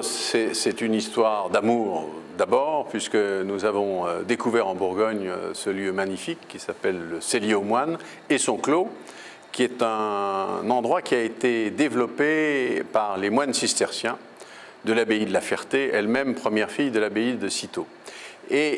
c'est une histoire d'amour d'abord, puisque nous avons découvert en Bourgogne ce lieu magnifique qui s'appelle le cellier aux moines et son clos, qui est un endroit qui a été développé par les moines cisterciens de l'abbaye de la Ferté, elle-même première fille de l'abbaye de Cîteaux. Et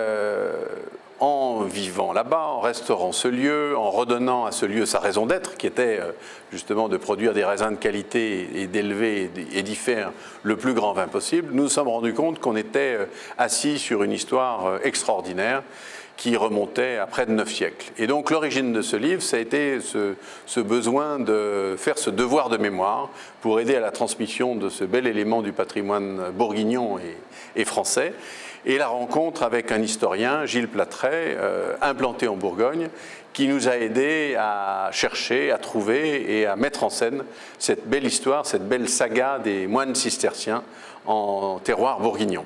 en vivant là-bas, en restaurant ce lieu, en redonnant à ce lieu sa raison d'être, qui était justement de produire des raisins de qualité et d'élever et d'y faire le plus grand vin possible, nous nous sommes rendus compte qu'on était assis sur une histoire extraordinaire qui remontait à près de 9 siècles. Et donc l'origine de ce livre, ça a été ce besoin de faire ce devoir de mémoire pour aider à la transmission de ce bel élément du patrimoine bourguignon et français. Et la rencontre avec un historien, Gilles Platret, implanté en Bourgogne, qui nous a aidés à chercher, à trouver et à mettre en scène cette belle histoire, cette belle saga des moines cisterciens en terroir bourguignon.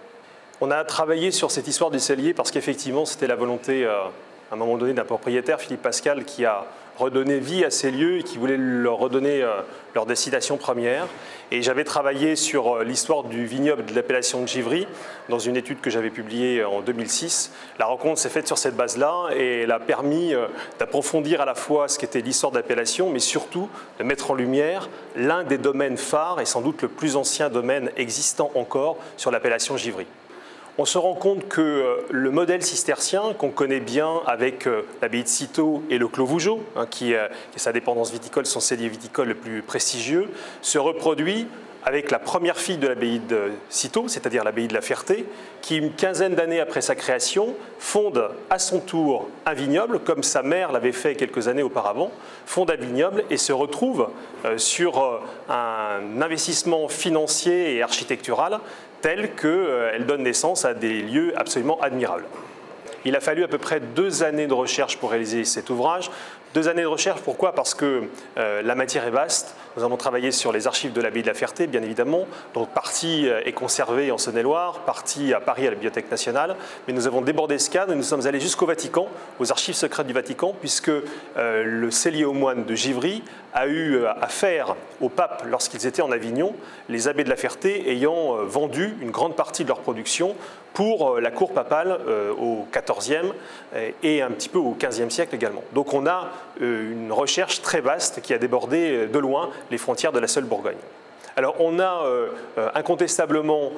On a travaillé sur cette histoire du cellier parce qu'effectivement, c'était la volonté, à un moment donné, d'un propriétaire, Philippe Pascal, qui a redonné vie à ces lieux et qui voulait leur redonner leur destination première. Et j'avais travaillé sur l'histoire du vignoble de l'appellation de Givry dans une étude que j'avais publiée en 2006. La rencontre s'est faite sur cette base-là et elle a permis d'approfondir à la fois ce qu'était l'histoire de l'appellation, mais surtout de mettre en lumière l'un des domaines phares et sans doute le plus ancien domaine existant encore sur l'appellation Givry. On se rend compte que le modèle cistercien, qu'on connaît bien avec l'abbaye de Cîteaux et le Clos Vougeot, qui est sa dépendance viticole, son cellier viticole le plus prestigieux, se reproduit avec la première fille de l'abbaye de Cîteaux, c'est-à-dire l'abbaye de la Ferté, qui, une quinzaine d'années après sa création, fonde à son tour un vignoble, comme sa mère l'avait fait quelques années auparavant, fonde un vignoble et se retrouve sur un investissement financier et architectural tel qu'elle donne naissance à des lieux absolument admirables. Il a fallu à peu près 2 années de recherche pour réaliser cet ouvrage. 2 années de recherche, pourquoi? Parce que la matière est vaste. Nous avons travaillé sur les archives de l'abbaye de la Ferté, bien évidemment, dont partie est conservée en Saône-et-Loire, partie à Paris à la Bibliothèque nationale. Mais nous avons débordé ce cadre et nous sommes allés jusqu'au Vatican, aux archives secrètes du Vatican, puisque le cellier aux moines de Givry a eu affaire au pape lorsqu'ils étaient en Avignon, les abbés de la Ferté ayant vendu une grande partie de leur production pour la cour papale au XIVe et un petit peu au XVe siècle également. Donc on a une recherche très vaste qui a débordé de loin les frontières de la seule Bourgogne. Alors on a incontestablement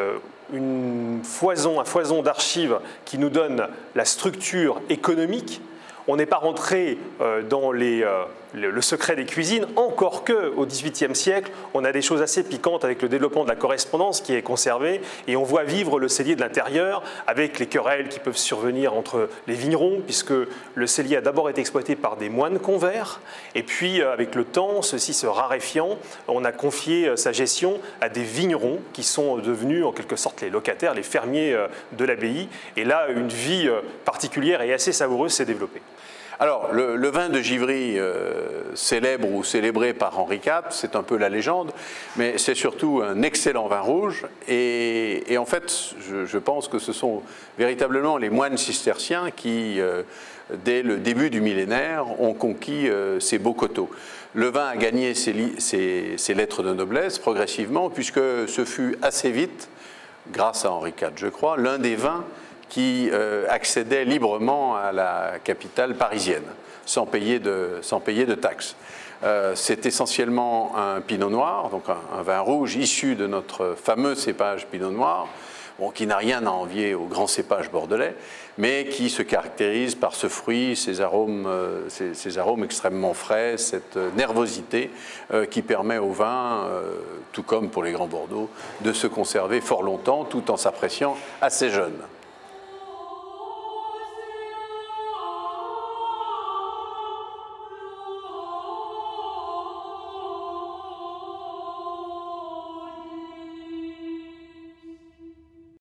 un foison d'archives qui nous donne la structure économique. On n'est pas rentré dans le secret des cuisines, encore qu'au XVIIIe siècle, on a des choses assez piquantes avec le développement de la correspondance qui est conservée et on voit vivre le cellier de l'intérieur avec les querelles qui peuvent survenir entre les vignerons, puisque le cellier a d'abord été exploité par des moines convers et puis avec le temps, ceci se raréfiant, on a confié sa gestion à des vignerons qui sont devenus en quelque sorte les locataires, les fermiers de l'abbaye, et là une vie particulière et assez savoureuse s'est développée. Alors, le vin de Givry, célèbre ou célébré par Henri IV, c'est un peu la légende, mais c'est surtout un excellent vin rouge. Et en fait, je pense que ce sont véritablement les moines cisterciens qui, dès le début du millénaire, ont conquis ces beaux coteaux. Le vin a gagné ses lettres de noblesse progressivement, puisque ce fut assez vite, grâce à Henri IV, je crois, l'un des vins qui accédait librement à la capitale parisienne, sans payer de taxes. C'est essentiellement un pinot noir, donc un vin rouge issu de notre fameux cépage pinot noir, bon, qui n'a rien à envier au grand cépage bordelais, mais qui se caractérise par ce fruit, ces arômes extrêmement frais, cette nervosité qui permet au vin, tout comme pour les grands Bordeaux, de se conserver fort longtemps tout en s'appréciant assez jeune.